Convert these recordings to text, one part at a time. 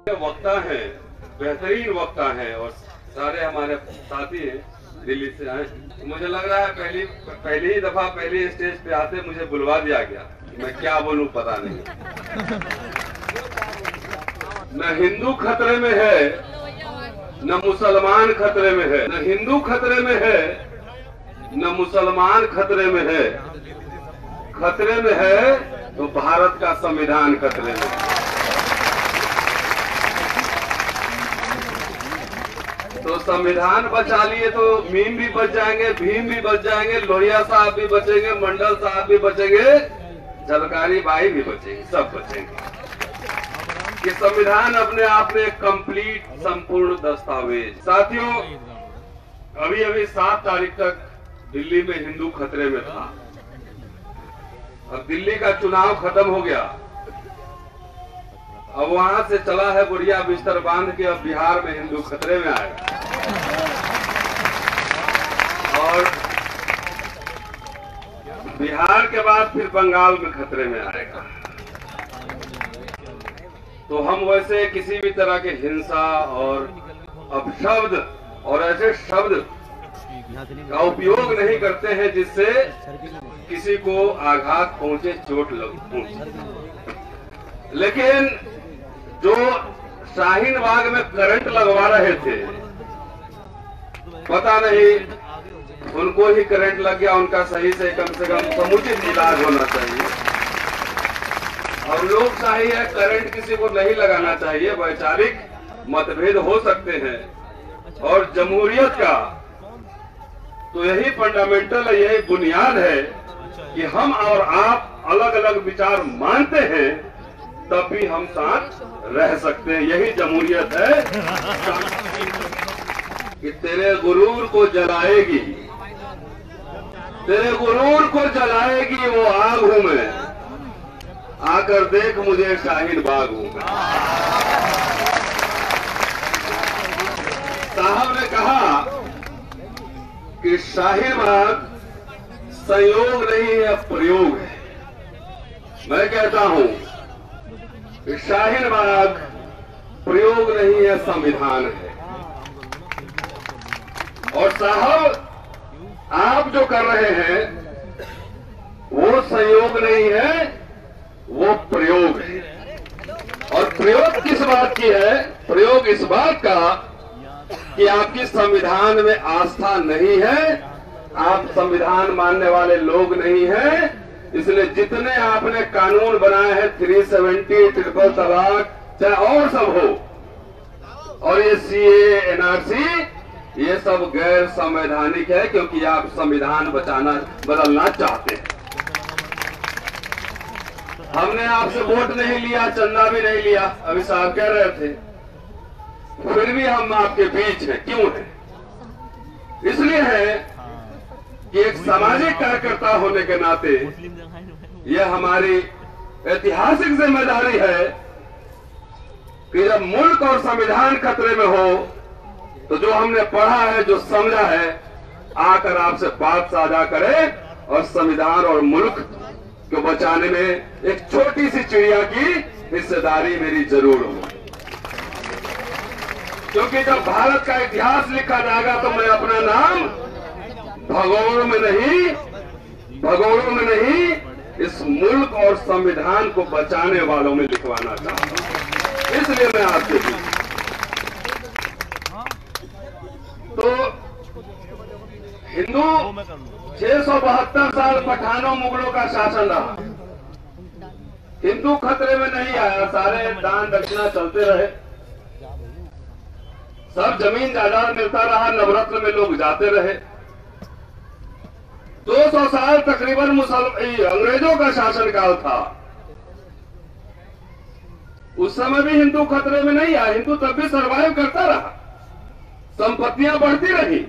वक्ता हैं, बेहतरीन वक्ता हैं और सारे हमारे साथी हैं दिल्ली से आए। मुझे लग रहा है पहली ही दफा पहली स्टेज पे आते मुझे बुलवा दिया गया। मैं क्या बोलूं पता नहीं। न हिंदू खतरे में है, न मुसलमान खतरे में है। न हिंदू खतरे में है, न मुसलमान खतरे में है। खतरे में है तो भारत का संविधान खतरे में है। तो संविधान बचा लिए तो मीम भी बच जाएंगे, भीम भी बच जाएंगे, लोहिया साहब भी बचेंगे, मंडल साहब भी बचेंगे, झलकारी बाई भी बचेंगे, सब बचेंगे। कि संविधान अपने आप में कंप्लीट संपूर्ण दस्तावेज। साथियों, अभी अभी 7 तारीख तक दिल्ली में हिंदू खतरे में था। अब दिल्ली का चुनाव खत्म हो गया, अब वहां से चला है बुढ़िया बिस्तर बांध के अब बिहार में हिंदू खतरे में आएगा। और बिहार के बाद फिर बंगाल में खतरे में आएगा। तो हम वैसे किसी भी तरह के हिंसा और अपशब्द और ऐसे शब्द का उपयोग नहीं करते हैं जिससे किसी को आघात पहुंचे, चोट पहुंचे। लेकिन जो शाहीन बाग में करंट लगवा रहे थे, पता नहीं उनको ही करंट लग गया। उनका सही से कम समुचित इलाज होना चाहिए। और लोकशाही है, करंट किसी को नहीं लगाना चाहिए। वैचारिक मतभेद हो सकते हैं और जमहूरियत का तो यही फंडामेंटल है, यही बुनियाद है कि हम और आप अलग अलग विचार मानते हैं तब भी हम साथ रह सकते हैं। यही जमहूरियत है कि तेरे गुरूर को जलाएगी, तेरे गुरूर को जलाएगी वो आग हूं मैं, आकर देख मुझे शाहीन बाग हूं मैं। साहब ने कहा कि शाहीन बाग संयोग नहीं है, प्रयोग है। मैं कहता हूं कि शाहीन बाग प्रयोग नहीं है, संविधान है। और साहब, आप जो कर रहे हैं वो संयोग नहीं है, वो प्रयोग है। और प्रयोग किस बात की है? प्रयोग इस बात का कि आपकी संविधान में आस्था नहीं है, आप संविधान मानने वाले लोग नहीं हैं। इसलिए जितने आपने कानून बनाए हैं, 370, ट्रिपल तलाक, चाहे और सब हो, और ये सीए, एनआरसी, ये सब गैर संवैधानिक है क्योंकि आप संविधान बदलना चाहते हैं। हमने आपसे वोट नहीं लिया, चंदा भी नहीं लिया, अभी साहब कह रहे थे, फिर भी हम आपके बीच हैं। क्यों है? इसलिए है कि एक सामाजिक कार्यकर्ता होने के नाते यह हमारी ऐतिहासिक जिम्मेदारी है कि जब मुल्क और संविधान खतरे में हो तो जो हमने पढ़ा है, जो समझा है, आकर आपसे बात साझा करें और संविधान और मुल्क को बचाने में एक छोटी सी चिड़िया की हिस्सेदारी मेरी जरूर हो। क्योंकि जब भारत का इतिहास लिखा जाएगा तो मैं अपना नाम भगोड़ों में नहीं, इस मुल्क और संविधान को बचाने वालों में लिखवाना चाहता हूं। इसलिए मैं आपसे तो हिंदू 672 साल पठानों मुगलों का शासन रहा, हिंदू खतरे में नहीं आया। सारे दान दक्षिणा चलते रहे, सब जमीन जायदाद मिलता रहा, नवरत्न में लोग जाते रहे। 200 साल तकरीबन अंग्रेजों का शासनकाल था। उस समय भी हिंदू खतरे में नहीं आया, हिंदू तब भी सरवाइव करता रहा, संपत्तियां बढ़ती रही।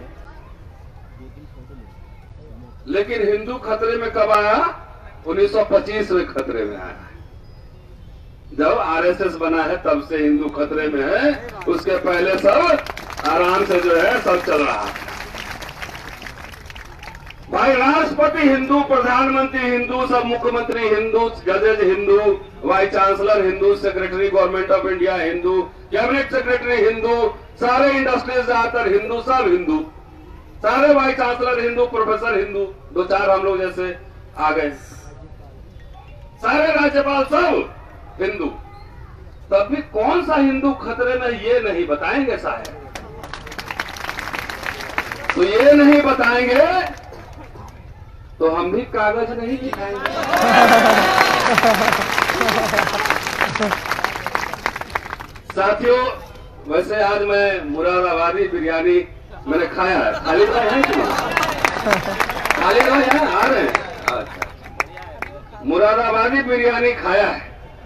लेकिन हिंदू खतरे में कब आया? 1925 में खतरे में आया। जब आरएसएस बना है तब से हिंदू खतरे में है, उसके पहले सब आराम से जो है सब चल रहा है। भाई राष्ट्रपति हिंदू, प्रधानमंत्री हिंदू, सब मुख्यमंत्री हिंदू, जजेज Hindu, vice chancellor Hindu, secretary government of India Hindu, cabinet secretary Hindu, सारे इंडस्ट्रीज ज्यादातर हिंदू, सब हिंदू, सारे vice chancellor Hindu, professor Hindu, दो चार हम लोग जैसे आ गए, सारे राज्यपाल सब हिंदू। तब भी कौन सा हिंदू खतरे में, ये नहीं बताएंगे साहब। तो ये नहीं बताएंगे तो हम भी कागज नहीं लिखाएंगे। साथियों, वैसे आज मैं मुरादाबादी बिरयानी मैंने खाया है। खालिद भाई हैं कि खालिद भाई हैं, आ रहे हैं? अच्छा, मुरादाबादी बिरयानी खाया है।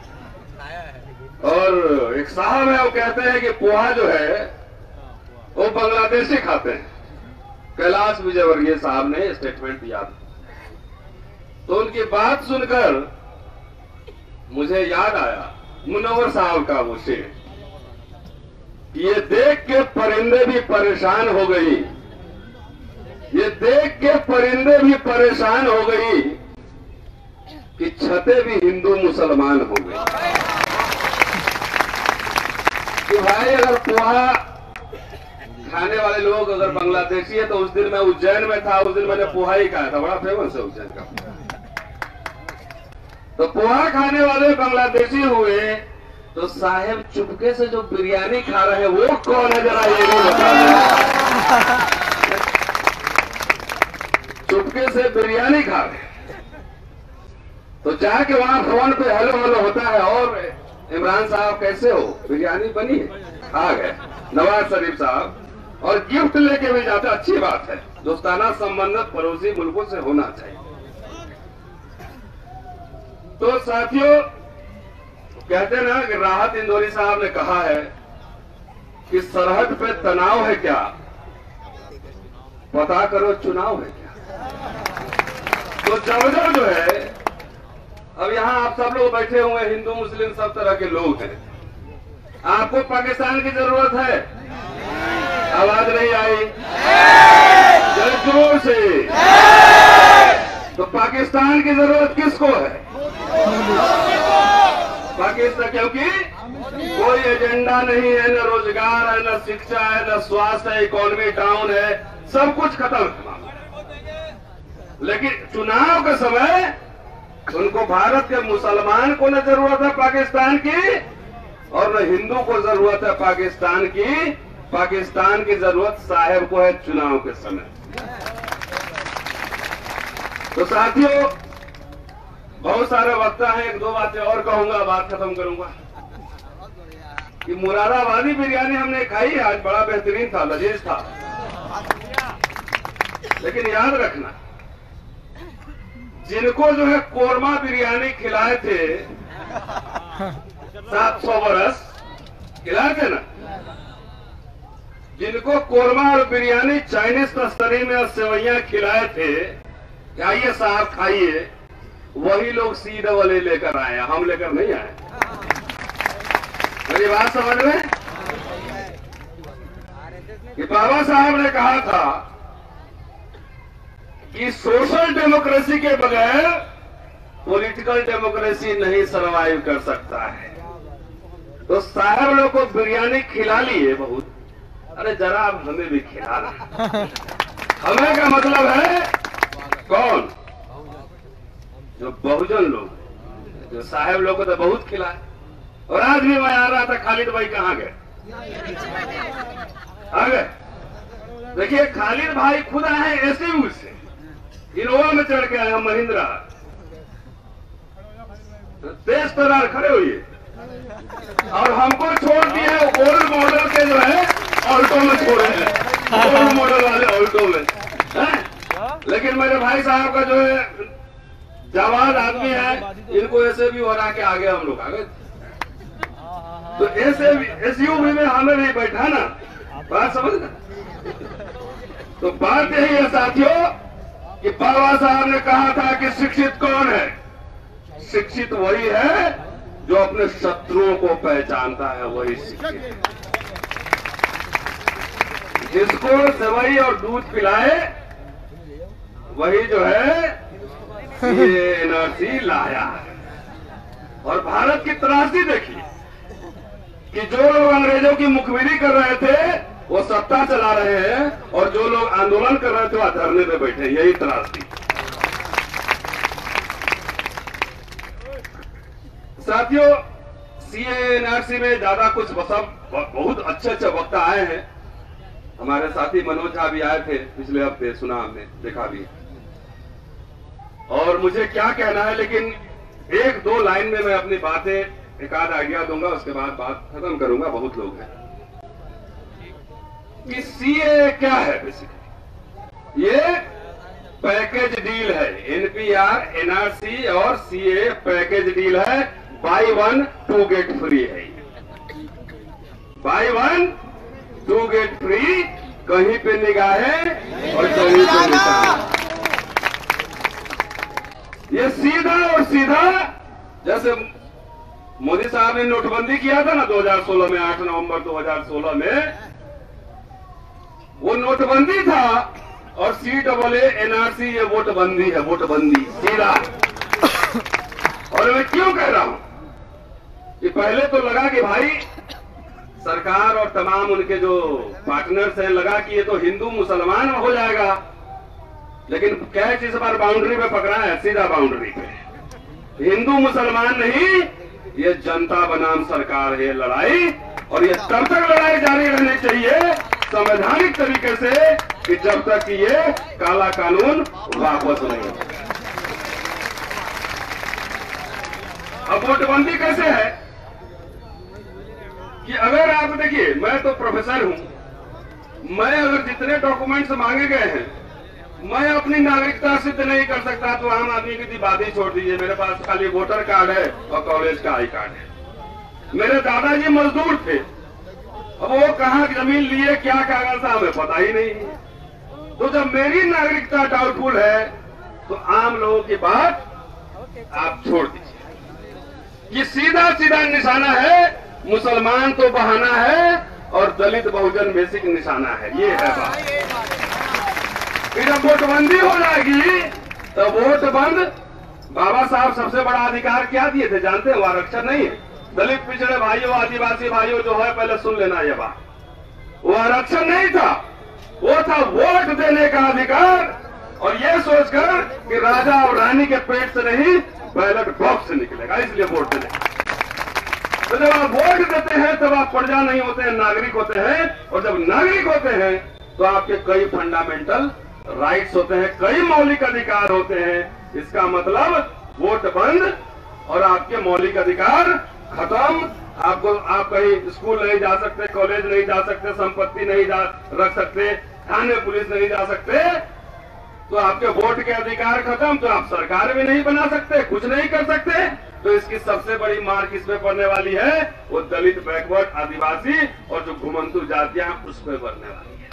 और एक साहब है, वो कहते हैं कि पोहा जो है वो बांग्लादेशी खाते हैं। कैलाश विजयवर्गीय साहब ने स्टेटमेंट दिया, तो उनकी बात सुनकर मुझे याद आया मुनव्वर साहब का वो शेर, ये देख के परिंदे भी परेशान हो गई, ये देख के परिंदे भी परेशान हो गई कि छतें भी हिंदू मुसलमान हो गई। कि भाई अगर पोहा खाने वाले लोग अगर बांग्लादेशी है, तो उस दिन मैं उज्जैन में था, उस दिन मैंने पोहा ही खाया था, बड़ा फेमस है उज्जैन का। तो पोहा खाने वाले बांग्लादेशी हुए, तो साहेब चुपके से जो बिरयानी खा रहे हैं वो कौन है, जरा ये भी बता दें। चुपके से बिरयानी खा रहे हैं, तो जाके वहां फोन पे हेलो हेलो होता है, और इमरान साहब कैसे हो, बिरयानी बनी है, आ गए नवाज शरीफ साहब, और गिफ्ट लेके भी जाते। अच्छी बात है, दोस्ताना संबंध पड़ोसी मुल्कों से होना चाहिए। तो साथियों, कहते ना कि राहत इंदौरी साहब ने कहा है कि सरहद पे तनाव है क्या, पता करो चुनाव है क्या। तो जब जो है, अब यहां आप सब लोग बैठे हुए हैं, हिंदू मुस्लिम सब तरह के लोग हैं। आपको पाकिस्तान की जरूरत है? आवाज नहीं आई, जरा जोर से। तो पाकिस्तान की जरूरत किसको है? पाकिस्तान, क्योंकि कोई एजेंडा नहीं है, न रोजगार है, न शिक्षा है, न स्वास्थ्य है, इकोनॉमी डाउन है, सब कुछ खत्म। लेकिन चुनाव के समय उनको भारत के मुसलमान को न जरूरत है पाकिस्तान की, और न हिंदू को जरूरत है पाकिस्तान की। पाकिस्तान की जरूरत साहेब को है चुनाव के समय। तो साथियों, बहुत सारे वक्ता हैं, एक दो बातें और कहूंगा, बात खत्म करूंगा। कि मुरादाबादी बिरयानी हमने खाई है आज, बड़ा बेहतरीन था, लजीज था। लेकिन याद रखना, जिनको जो है कोरमा बिरयानी खिलाए थे 700 बरस खिलाए थे ना, जिनको कोरमा और बिरयानी चाइनीज तस्तरी में और सेवैयां खिलाए थे, आइए साहब खाइए, वही लोग सीधे वाले लेकर आए, हम लेकर नहीं आए। मेरी बात समझ रहे हैं? कि बाबा साहब ने कहा था कि सोशल डेमोक्रेसी के बगैर पॉलिटिकल डेमोक्रेसी नहीं सरवाइव कर सकता है। तो साहब लोग को बिरयानी खिला लिए बहुत, अरे जरा अब हमें भी खिलाना। हमें का मतलब है कौन? जो बहुजन लोग, जो साहब लोग को तो बहुत खिलाए। और आज भी मैं आ रहा था, खालिद भाई कहाँ गए? आ गए। देखिए खालिद भाई खुद आए एसयू से, इनोवा में चढ़ के आए हम, महिंद्रा तेज तरार खड़े हुए, और हमको छोड़ दिए ओल्ड मॉडल के जो है ऑल्टो में छोड़े हैं, ओल्ड मॉडल वाले ऑल्टो में है? लेकिन मेरे भाई साहब का जो है जवान आदमी है, इनको ऐसे भी हो रहा कि आगे हम लोग आ गए। तो ऐसे एसयूवी में हमें भी बैठा ना, बात समझना। तो बात यही है साथियों कि बाबा साहब ने कहा था कि शिक्षित कौन है? शिक्षित वही है जो अपने शत्रुओं को पहचानता है, वही शिक्षित है। जिसको सेवई और दूध पिलाए वही जो है एनआरसी लाया। और भारत की त्रासदी देखिए कि जो लोग अंग्रेजों की मुखबिरी कर रहे थे वो सत्ता चला रहे हैं, और जो लोग आंदोलन कर रहे थे वह धरने पे बैठे। यही त्रासदी। साथियों, सीए एनआरसी में ज्यादा कुछ सब बहुत अच्छे अच्छे वक्ता आए हैं। हमारे साथी मनोज झा भी आए थे पिछले हफ्ते, सुना हमने, देखा भी। और मुझे क्या कहना है, लेकिन एक दो लाइन में मैं अपनी बातें एक आध आइडिया दूंगा, उसके बाद बात खत्म करूंगा। बहुत लोग हैं कि सीए क्या है। बेसिकली ये पैकेज डील है। एनपीआर, एनआरसी और सीए पैकेज डील है। बाई 1 2 गेट फ्री है। Buy 1 2 get free. कहीं पे निगाहें और कहीं पे निशान। ये सीधा और सीधा, जैसे मोदी साहब ने नोटबंदी किया था ना 2016 में, 8 नवंबर 2016 में, वो नोटबंदी था। और CAA एनआरसी ये वोटबंदी है, वोटबंदी सीधा। और मैं क्यों कह रहा हूं कि पहले तो लगा कि भाई सरकार और तमाम उनके जो पार्टनर्स हैं, लगा कि ये तो हिंदू मुसलमान हो जाएगा। लेकिन कैच इस बार बाउंड्री पे पकड़ा है, सीधा बाउंड्री पे। हिंदू मुसलमान नहीं, ये जनता बनाम सरकार है लड़ाई। और ये तब तक लड़ाई जारी रहनी चाहिए संवैधानिक तरीके से कि जब तक कि ये काला कानून वापस नहीं। अब वोटबंदी कैसे है कि अगर आप देखिए, मैं तो प्रोफेसर हूं, मैं अगर जितने डॉक्यूमेंट्स मांगे गए हैं मैं अपनी नागरिकता सिद्ध नहीं कर सकता, तो आम आदमी की बात ही छोड़ दीजिए। मेरे पास खाली वोटर कार्ड है और कॉलेज का आई कार्ड है। मेरे दादाजी मजदूर थे, अब वो कहाँ जमीन लिए, क्या कागज था, हमें पता ही नहीं है। तो जब मेरी नागरिकता डाउटफुल है तो आम लोगों की बात आप छोड़ दीजिए कि सीधा सीधा निशाना है मुसलमान तो बहाना है और दलित बहुजन बेसिक निशाना है। ये है बात। फिर जब वोटबंदी हो जाएगी तो वोट बंद। बाबा साहब सबसे बड़ा अधिकार क्या दिए थे जानते हैं? वो आरक्षण नहीं है। दलित पिछड़े भाइयों, आदिवासी भाइयों जो है, पहले सुन लेना ये बात, वो आरक्षण नहीं था, वो था वोट देने का अधिकार। और ये सोचकर कि राजा और रानी के पेट से नहीं, बैलेट बॉक्स से निकलेगा, इसलिए वोट देने। तो जब आप वोट देते हैं तब आप प्रजा नहीं होते हैं, नागरिक होते हैं। और जब नागरिक होते हैं तो आपके कई फंडामेंटल राइट्स होते हैं, कई मौलिक अधिकार होते हैं। इसका मतलब वोट बंद और आपके मौलिक अधिकार खत्म। आप कहीं स्कूल नहीं जा सकते, कॉलेज नहीं जा सकते, संपत्ति नहीं रख सकते, थाने पुलिस नहीं जा सकते। तो आपके वोट के अधिकार खत्म, तो आप सरकार भी नहीं बना सकते, कुछ नहीं कर सकते। तो इसकी सबसे बड़ी मार किस पे पड़ने वाली है? वो दलित, बैकवर्ड, आदिवासी और जो घुमंतु जातियां उस पे पड़ने वाली है।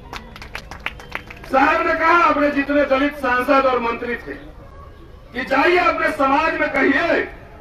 साहब ने कहा अपने जितने दलित सांसद और मंत्री थे कि जाइए अपने समाज में कहिए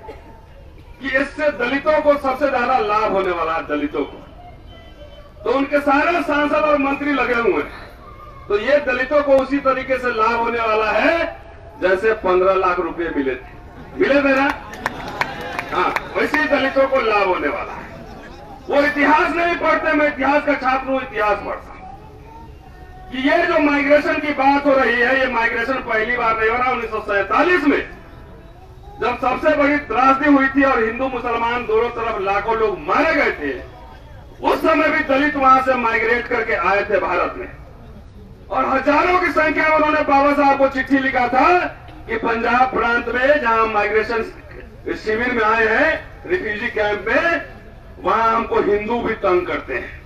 कि इससे दलितों को सबसे ज्यादा लाभ होने वाला है, दलितों को। तो उनके सारे सांसद और मंत्री लगे हुए हैं। तो ये दलितों को उसी तरीके से लाभ होने वाला है जैसे 15 लाख रुपए मिले थे ना। हाँ, वैसे ही दलितों को लाभ होने वाला है। वो इतिहास नहीं पढ़ते, मैं इतिहास का छात्र हूं, इतिहास पढ़ता हूं कि ये जो माइग्रेशन की बात हो रही है, ये माइग्रेशन पहली बार नहीं हो रहा। 1947 में जब सबसे बड़ी त्रासदी हुई थी और हिंदू मुसलमान दोनों तरफ लाखों लोग मारे गए थे, उस समय भी दलित वहां से माइग्रेट करके आए थे भारत में। और हजारों की संख्या में उन्होंने बाबा साहब को चिट्ठी लिखा था कि पंजाब प्रांत में जहां माइग्रेशन शिविर में आए हैं, रिफ्यूजी कैंप में, वहां हमको हिंदू भी तंग करते हैं,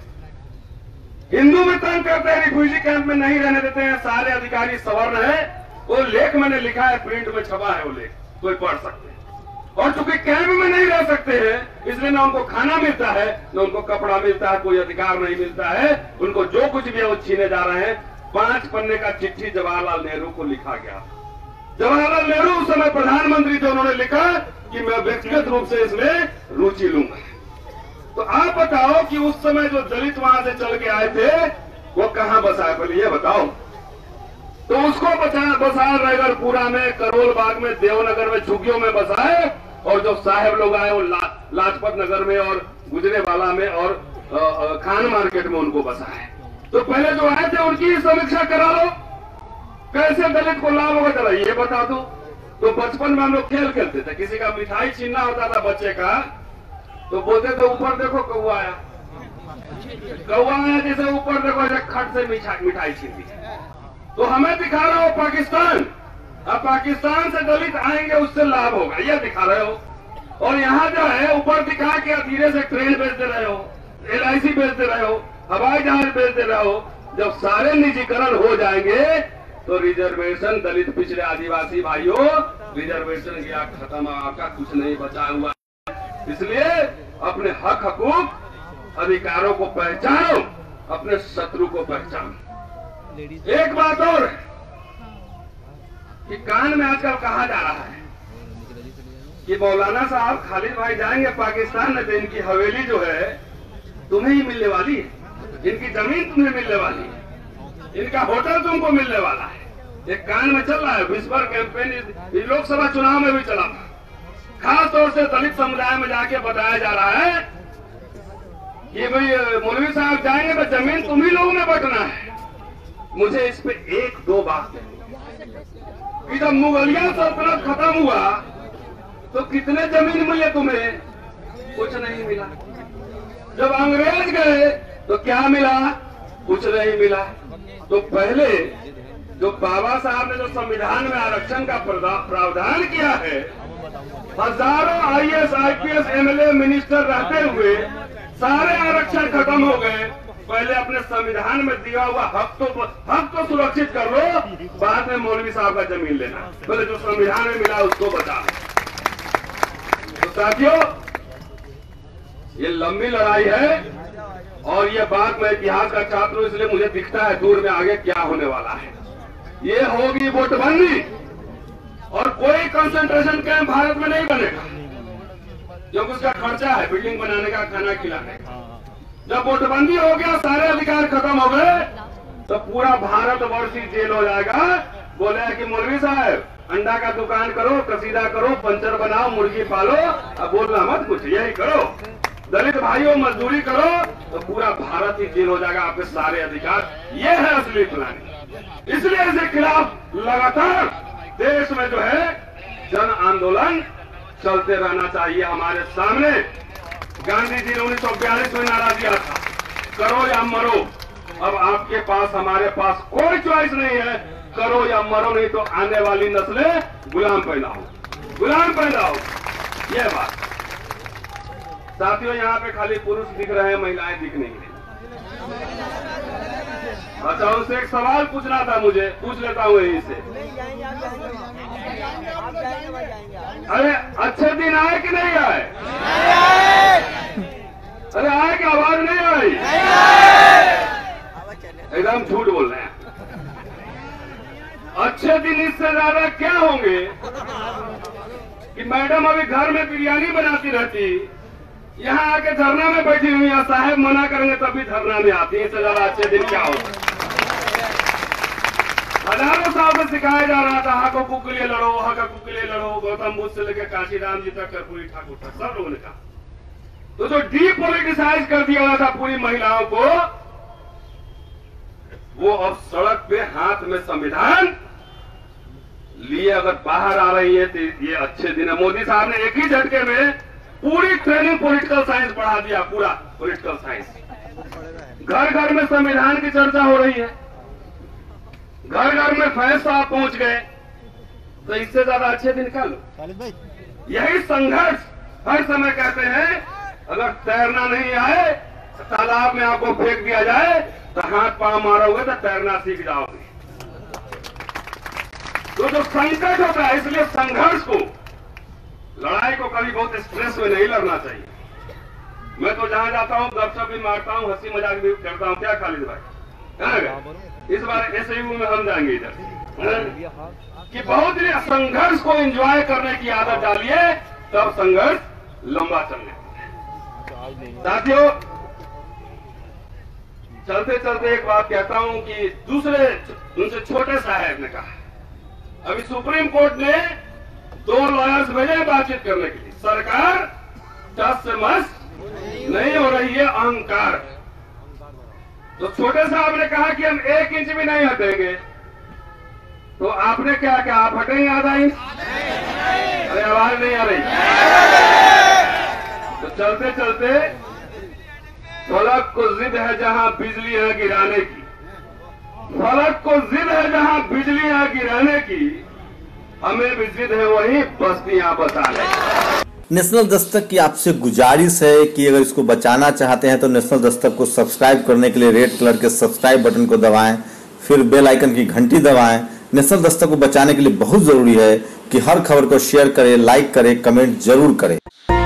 हिंदू भी तंग करते हैं, रिफ्यूजी कैंप में नहीं रहने देते हैं, सारे अधिकारी सवर्ण है। वो लेख मैंने लिखा है, प्रिंट में छपा है वो लेख, कोई पढ़ सकते हैं। और चूंकि कैंप में नहीं रह सकते हैं, इसलिए ना उनको खाना मिलता है, न उनको कपड़ा मिलता है, कोई अधिकार नहीं मिलता है। उनको जो कुछ भी है वो छीने जा रहे हैं। 5 पन्ने का चिट्ठी जवाहरलाल नेहरू को लिखा गया। जवाहरलाल नेहरू उस समय प्रधानमंत्री थे, उन्होंने लिखा कि मैं व्यक्तिगत रूप से इसमें रुचि लूंगा। तो आप बताओ कि उस समय जो दलित वहां से चल के आए थे वो कहां बसाए? पहले ये बताओ। तो उसको बसाए रायगढ़पुरा में, करोल बाग में, देवनगर में, झुग्गियों में बसाए, और जो साहब लोग आए वो लाजपत नगर में और गुजरेवाला में और खान मार्केट में उनको बसाए। तो पहले जो आए थे उनकी समीक्षा करा लो, कैसे दलित को लाभ होगा जरा ये बता दो। तो बचपन में हम लोग खेल खेलते थे, किसी का मिठाई छीनना होता था बच्चे का, तो बोलते थे ऊपर देखो कौआ आया, कौआ आया, जैसे ऊपर देखो खट से मिठाई छीन दी। तो हमें दिखा रहे हो पाकिस्तान, अब पाकिस्तान से दलित आएंगे उससे लाभ होगा, ये दिखा रहे हो। और यहाँ जो है ऊपर दिखा के धीरे से ट्रेन बेच दे रहे हो, LIC बेच दे रहे हो, हवाई जहाज बेच दे रहे हो। जब सारे निजीकरण हो जाएंगे तो रिजर्वेशन, दलित पिछड़े आदिवासी भाइयों, रिजर्वेशन गया खत्म, आपका कुछ नहीं बचा हुआ। इसलिए अपने हक हकूक अधिकारों को पहचानो, अपने शत्रु को पहचानो। एक बात और कि कान में आजकल कहा जा रहा है कि मौलाना साहब खालिद भाई जाएंगे पाकिस्तान में तो इनकी हवेली जो है तुम्हें ही मिलने वाली है, इनकी जमीन तुम्हें मिलने वाली है, इनका होटल तुमको मिलने वाला है। एक कान में चल रहा है, विस्पर कैंपेन इस लोकसभा चुनाव में भी चला था। खास तौर से दलित समुदाय में जाके बताया जा रहा है कि भाई मौलवी साहब जाएंगे तो जमीन तुम ही लोगों में बंटना है। मुझे इस पे एक दो बात कहनी कि जब मुगलिया सल्तनत खत्म हुआ तो कितने जमीन मिले तुम्हें? कुछ नहीं मिला। जब अंग्रेज गए तो क्या मिला? कुछ नहीं मिला। तो पहले जो बाबा साहब ने जो संविधान में आरक्षण का प्रावधान किया है, हजारों IAS, IPS, MLA, मिनिस्टर रहते हुए सारे आरक्षण खत्म हो गए। पहले अपने संविधान में दिया हुआ हक तो सुरक्षित कर लो, बाद में मौलवी साहब का जमीन लेना। पहले जो संविधान में मिला उसको बचा। तो साथियों, ये लंबी लड़ाई है और ये बात मैं इतिहास का छात्र हूं, इसलिए मुझे दिखता है दूर में आगे क्या होने वाला है। ये होगी वोटबंदी और कोई कंसंट्रेशन कैंप भारत में नहीं बनेगा, क्योंकि उसका खर्चा है बिल्डिंग बनाने का, खाना खिलाने का। जब वोटबंदी हो गया, सारे अधिकार खत्म हो गए, तो पूरा भारतवर्ष ही जेल हो जाएगा। बोले कि मौलवी साहब अंडा का दुकान करो, कसीदा करो, पंचर बनाओ, मुर्गी पालो, अब बोलना मत कुछ, यही करो। दलित भाइयों मजदूरी करो, तो पूरा भारत ही जेल हो जाएगा, आपके सारे अधिकार। ये है असली प्लानिंग। इसलिए इसके खिलाफ लगातार देश में जो है जन आंदोलन चलते रहना चाहिए। हमारे सामने गांधी जी ने 1942 में नारा दिया था, करो या मरो। अब आपके पास, हमारे पास कोई चॉइस नहीं है, करो या मरो, नहीं तो आने वाली नस्लें गुलाम पैदा हो, गुलाम पैदा हो। यह बात साथियों, यहाँ पे खाली पुरुष दिख रहे हैं, महिलाएं दिख नहीं रही। अच्छा, उनसे एक सवाल पूछना था मुझे, पूछ लेता हूँ यहीं से। अरे अच्छे दिन आए कि नहीं आए? अरे आए कि आवाज नहीं आई? एकदम झूठ बोल रहे हैं। अच्छे दिन इससे ज्यादा क्या होंगे कि मैडम अभी घर में बिरयानी बनाती रहती, यहाँ आके धरना में बैठी हुई, या साहब मना करेंगे तभी धरना में आती। इससे ज्यादा अच्छे दिन क्या होगा? हजारों साल से सिखाया जा रहा था, हक हकूक के लिए लड़ो, हक हकूक के लिए लड़ो। गौतम बुद्ध से लेकर काशीराम जी तक, कर्पूरी ठाकुर तक, सब लोगों ने कहा। तो जो डीपोलिटिसाइज कर दिया गया था पूरी महिलाओं को, वो अब सड़क पे हाथ में संविधान लिए अगर बाहर आ रही है तो ये अच्छे दिन है। मोदी साहब ने एक ही झटके में पूरी ट्रेनिंग पॉलिटिकल साइंस पढ़ा दिया, पूरा पॉलिटिकल साइंस। घर घर में संविधान की चर्चा हो रही है, घर घर में फैसला पहुंच गए, तो इससे ज्यादा अच्छे दिन क्या लो? यही संघर्ष हर समय कहते हैं, अगर तैरना नहीं आए, तालाब में आपको फेंक दिया जाए तो हाथ पांव मारोगे तो तैरना सीख जाओगे। तो जो संकट होता है, इसलिए संघर्ष को, लड़ाई को कभी बहुत स्ट्रेस में नहीं लड़ना चाहिए। मैं तो जहां जाता हूं गपशप भी मारता हूं, हंसी मजाक भी करता हूं। क्या खालिद भाई, कहां गए? इस बार SAU में हम जाएंगे इधर कि बहुत ही संघर्ष को एंजॉय करने की आदत डालिए, तब संघर्ष लंबा चलने। साथियों, चलते चलते एक बात कहता हूं कि दूसरे उनसे छोटे साहब ने कहा, अभी सुप्रीम कोर्ट ने 2 लॉयर्स भेजे बातचीत करने के लिए। सरकार टस से मस नहीं हो रही है, अहंकार। तो छोटे साहब ने कहा कि हम 1 इंच भी नहीं हटेंगे। तो आपने क्या कहा, आप हटेंगे आधा इंच? अरे आवाज नहीं आ रही। तो चलते चलते फलक को जिद है जहां बिजली है गिराने की, फलक को जिद है जहां बिजली है गिराने की, हमें भी जिद है वही बस्तियां बसाने की। नेशनल दस्तक की आपसे गुजारिश है कि अगर इसको बचाना चाहते हैं तो नेशनल दस्तक को सब्सक्राइब करने के लिए रेड कलर के सब्सक्राइब बटन को दबाएं, फिर बेल आइकन की घंटी दबाएं। नेशनल दस्तक को बचाने के लिए बहुत जरूरी है कि हर खबर को शेयर करें, लाइक करें, कमेंट जरूर करें।